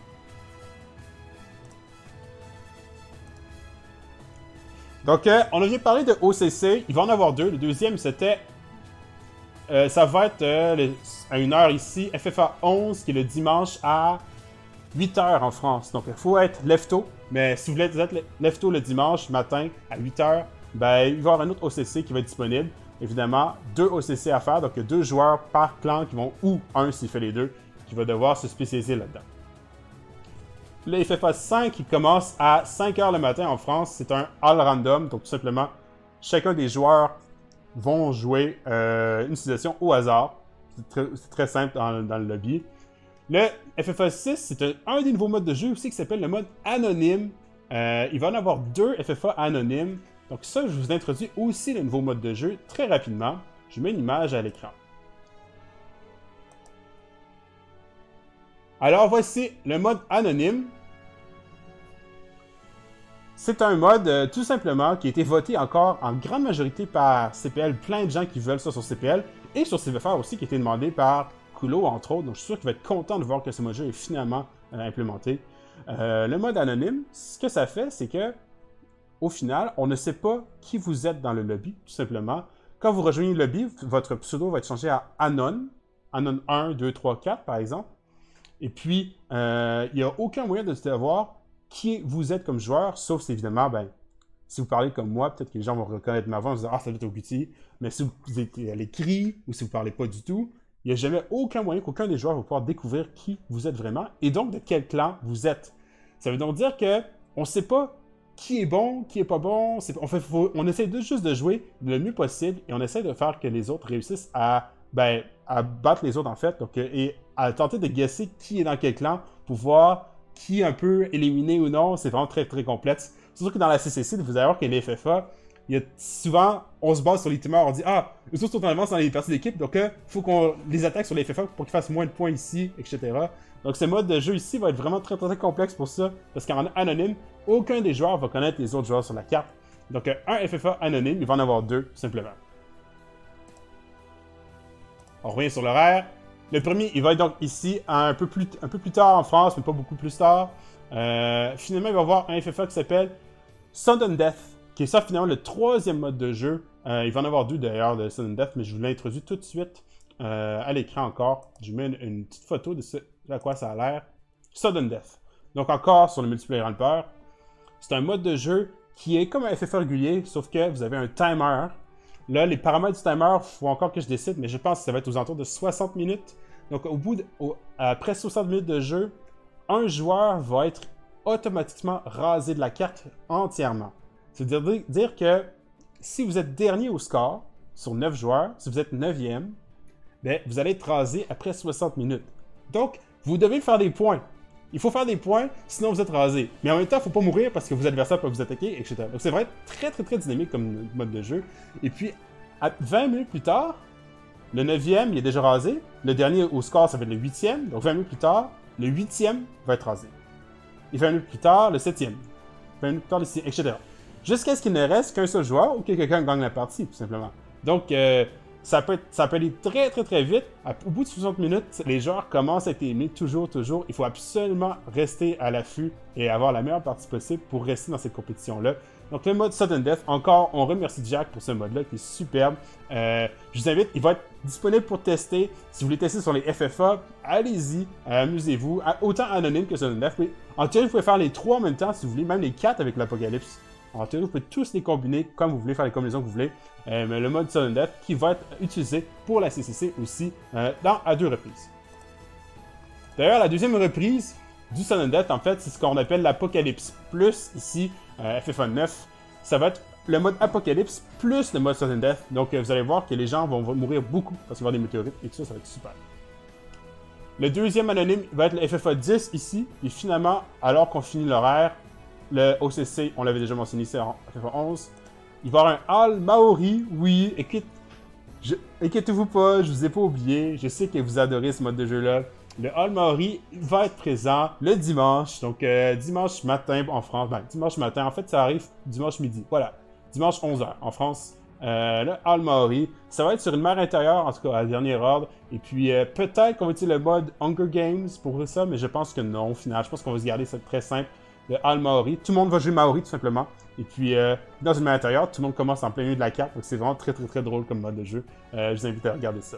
Donc, on a déjà parlé de OCC, il va en avoir deux. Le deuxième, c'était... ça va être à 1h ici, FFA 11, qui est le dimanche à 8h en France. Donc, il faut être lève-tôt. Mais si vous voulez être lève-tôt le dimanche matin à 8h, ben, il va y avoir un autre OCC qui va être disponible. Évidemment, 2 OCC à faire. Donc, il y a 2 joueurs par clan qui vont, ou un s'il fait les deux, qui va devoir se spécialiser là-dedans. Le FFA 5 qui commence à 5h le matin en France. C'est un all random. Donc, tout simplement, chacun des joueurs vont jouer une situation au hasard. C'est très simple dans le lobby. Le FFA 6, c'est un des nouveaux modes de jeu aussi qui s'appelle le mode anonyme. Il va y en avoir 2 FFA anonymes. Donc ça, je vous introduis aussi le nouveau mode de jeu très rapidement. Je mets une image à l'écran. Alors voici le mode anonyme. C'est un mode tout simplement qui a été voté encore en grande majorité par CPL, plein de gens qui veulent ça sur CPL, et sur CVFR aussi qui a été demandé par Kulo entre autres, donc je suis sûr qu'il va être content de voir que ce mode jeu est finalement implémenté. Le mode anonyme, ce que ça fait, c'est que au final, on ne sait pas qui vous êtes dans le lobby, tout simplement. Quand vous rejoignez le lobby, votre pseudo va être changé à Anon, Anon 1, 2, 3, 4, par exemple. Et puis, il n'y a aucun moyen de savoir qui vous êtes comme joueur, sauf évidemment, ben, si vous parlez comme moi, peut-être que les gens vont reconnaître ma voix en disant Ah, ça doit être Oguti. Mais si vous êtes à l'écrit ou si vous ne parlez pas du tout, il n'y a jamais aucun moyen qu'aucun des joueurs va pouvoir découvrir qui vous êtes vraiment et donc de quel clan vous êtes. Ça veut donc dire que on ne sait pas qui est bon, qui est pas bon. On essaie juste de jouer le mieux possible et on essaie de faire que les autres réussissent à battre les autres en fait. Donc, et à tenter de guesser qui est dans quel clan pour voir qui est un peu éliminé ou non. C'est vraiment très très complexe. Surtout que dans la CCC, vous allez voir que les FFA, il y a souvent, on se base sur les teamers, on dit ah, eux autres sont en avance dans les parties d'équipe, donc il faut qu'on les attaque sur les FFA pour qu'ils fassent moins de points ici, etc. Donc ce mode de jeu ici va être vraiment très très complexe pour ça, parce qu'en anonyme, aucun des joueurs va connaître les autres joueurs sur la carte. Donc un FFA anonyme, il va en avoir deux, tout simplement. On revient sur l'horaire. Le premier, il va être donc ici un peu plus tard en France, mais pas beaucoup plus tard. Finalement, il va y avoir un FFA qui s'appelle Sudden Death, qui est ça finalement le troisième mode de jeu. Il va en avoir deux d'ailleurs de Sudden Death, mais je vous l'introduis tout de suite à l'écran encore. Je mets une petite photo de à quoi ça a l'air. Sudden Death. Donc encore sur le multiplayer Ramper. C'est un mode de jeu qui est comme un FFA régulier, sauf que vous avez un timer. Là, les paramètres du timer, il faut encore que je décide, mais je pense que ça va être aux alentours de 60 minutes. Donc après 60 minutes de jeu, un joueur va être automatiquement rasé de la carte entièrement. C'est-à-dire que si vous êtes dernier au score, sur 9 joueurs, si vous êtes 9e, ben, vous allez être rasé après 60 minutes. Donc, vous devez faire des points. Il faut faire des points, sinon vous êtes rasé. Mais en même temps, il ne faut pas mourir parce que vos adversaires peuvent vous attaquer, etc. Donc, c'est vraiment très, très, très dynamique comme mode de jeu. Et puis, 20 minutes plus tard, le 9e, il est déjà rasé. Le dernier au score, ça va être le 8e. Donc, 20 minutes plus tard, le 8e va être rasé. Et 20 minutes plus tard, le 7e. 20 minutes plus tard, le 6e, etc. Jusqu'à ce qu'il ne reste qu'un seul joueur ou que quelqu'un gagne la partie, tout simplement. Donc, ça peut aller très, très, très vite. Au bout de 60 minutes, les joueurs commencent à être aimés toujours. Il faut absolument rester à l'affût et avoir la meilleure partie possible pour rester dans cette compétition-là. Donc, le mode Sudden Death, encore, on remercie Jack pour ce mode-là qui est superbe. Je vous invite, il va être disponible pour tester. Si vous voulez tester sur les FFA, allez-y, amusez-vous. Autant anonyme que Sudden Death. En théorie, vous pouvez faire les trois en même temps si vous voulez, même les 4 avec l'Apocalypse. En théorie, vous pouvez tous les combiner comme vous voulez, faire les combinaisons que vous voulez. Mais le mode Sudden Death qui va être utilisé pour la CCC aussi à 2 reprises. D'ailleurs, la deuxième reprise du Sudden Death, en fait, c'est ce qu'on appelle l'Apocalypse Plus ici, FFA 9. Ça va être le mode Apocalypse plus le mode Sudden Death. Donc, vous allez voir que les gens vont mourir beaucoup parce qu'il va y avoir des météorites et tout ça, ça va être super. Le deuxième anonyme va être le FFA 10 ici. Et finalement, alors qu'on finit l'horaire, le OCC, on l'avait déjà mentionné, c'est en FFA 11. Il va y avoir un Hall Maori. Oui, inquiétez-vous pas, je vous ai pas oublié. Je sais que vous adorez ce mode de jeu-là. Le Hall Maori va être présent le dimanche. Donc, dimanche matin en France. Ben, dimanche matin, en fait, ça arrive dimanche midi. Voilà. Dimanche 11h en France. Le Hall Maori. Ça va être sur une mer intérieure, en tout cas, à dernier ordre. Et puis, peut-être qu'on va utiliser le mode Hunger Games pour ça, mais je pense que non, au final. Je pense qu'on va se garder ça très simple. Le Hall Maori. Tout le monde va jouer Maori, tout simplement. Et puis, dans une mer intérieure, tout le monde commence en plein milieu de la carte. Donc, c'est vraiment très, très, très drôle comme mode de jeu. Je vous invite à regarder ça.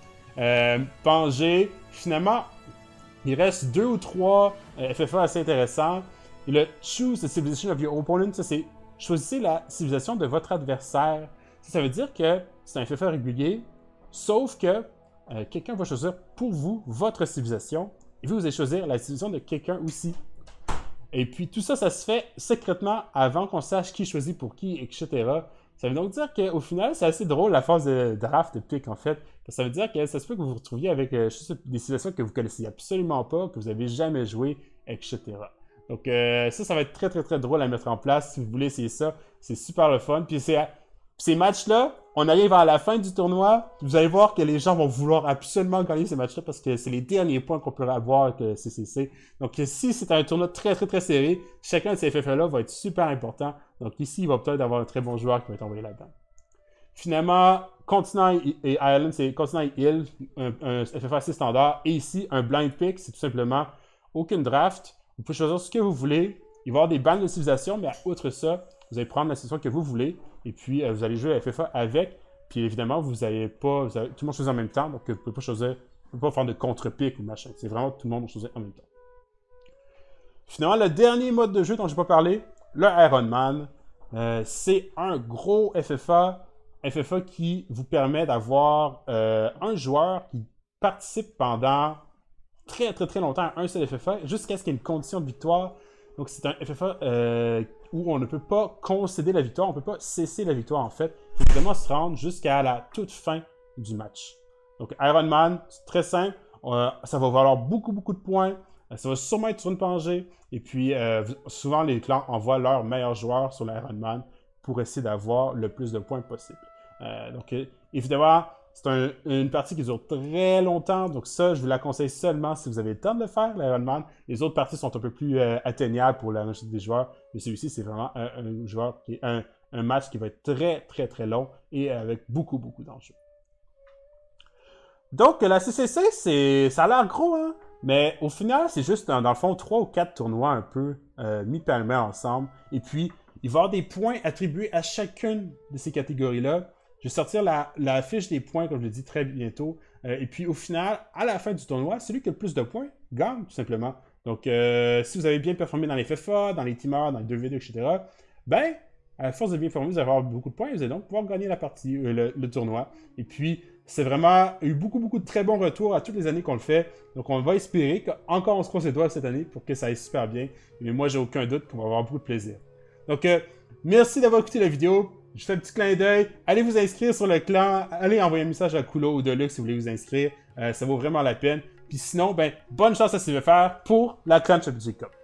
Pangée, finalement, il reste 2 ou 3 FFA assez intéressants. Et le Choose the Civilization of your opponent, ça c'est choisissez la civilisation de votre adversaire. Ça veut dire que c'est un FFA régulier, sauf que quelqu'un va choisir pour vous votre civilisation et vous allez choisir la civilisation de quelqu'un aussi. Et puis tout ça, ça se fait secrètement avant qu'on sache qui choisit pour qui, etc. Ça veut donc dire qu'au final, c'est assez drôle la phase de draft, de pick en fait. Ça veut dire que ça se peut que vous vous retrouviez avec des civilisations que vous connaissez absolument pas, que vous n'avez jamais joué, etc. Donc ça va être très très très drôle à mettre en place si vous voulez essayer ça. C'est super le fun. Puis ces matchs-là, on arrive à la fin du tournoi, vous allez voir que les gens vont vouloir absolument gagner ces matchs-là parce que c'est les derniers points qu'on peut avoir avec le CCC. Donc si c'est un tournoi très très très serré, chacun de ces FFA-là va être super important. Donc ici, il va peut-être avoir un très bon joueur qui va être envoyé là-dedans. Finalement, Continent et Island, c'est Continent et île, un FFA assez standard. Et ici, un blind pick, c'est tout simplement aucune draft. Vous pouvez choisir ce que vous voulez. Il va y avoir des bandes de civilisation, mais outre ça, vous allez prendre la civilisation que vous voulez. Et puis, vous allez jouer à FFA avec. Puis évidemment, tout le monde choisit en même temps. Donc, vous ne pouvez pas choisir On peut pas faire de contre-pique ou machin. C'est vraiment tout le monde choisit en même temps. Finalement, le dernier mode de jeu dont j'ai pas parlé, le Iron Man, c'est un gros FFA. FFA qui vous permet d'avoir un joueur qui participe pendant très longtemps à un seul FFA jusqu'à ce qu'il y ait une condition de victoire. Donc c'est un FFA où on ne peut pas concéder la victoire, on ne peut pas cesser la victoire en fait. Il faut vraiment se rendre jusqu'à la toute fin du match. Donc Iron Man, c'est très simple, ça va valoir beaucoup de points, ça va sûrement être sur une plongée, et puis souvent les clans envoient leurs meilleurs joueurs sur l'Iron Man pour essayer d'avoir le plus de points possible. Donc évidemment, c'est une partie qui dure très longtemps, donc ça, je vous la conseille seulement si vous avez le temps de le faire, l'Iron Man. Les autres parties sont un peu plus atteignables pour la majorité des joueurs, mais celui-ci, c'est vraiment un joueur qui est un match qui va être très long et avec beaucoup d'enjeux. Donc, la CCC, ça a l'air gros, hein? Mais au final, c'est juste, dans le fond, 3 ou 4 tournois un peu mis pêle-mêle ensemble. Et puis, il va y avoir des points attribués à chacune de ces catégories-là. Je vais sortir la fiche des points, comme je l'ai dit, très bientôt. Et puis, au final, à la fin du tournoi, celui qui a le plus de points gagne, tout simplement. Donc, si vous avez bien performé dans les FFA, dans les teamers, dans les 2v2, etc., ben, à force de bien performer, vous allez avoir beaucoup de points et vous allez donc pouvoir gagner la partie, le tournoi. Et puis, c'est vraiment eu beaucoup de très bons retours à toutes les années qu'on le fait. Donc, on va espérer qu'encore on se croise les doigts cette année pour que ça aille super bien. Mais moi, j'ai aucun doute qu'on va avoir beaucoup de plaisir. Donc, merci d'avoir écouté la vidéo. Je fais un petit clin d'œil. Allez vous inscrire sur le clan. Allez envoyer un message à Kulo ou Deluxe si vous voulez vous inscrire. Ça vaut vraiment la peine. Puis sinon, ben, bonne chance à ce qu'il veut faire pour la Clan Championship Cup.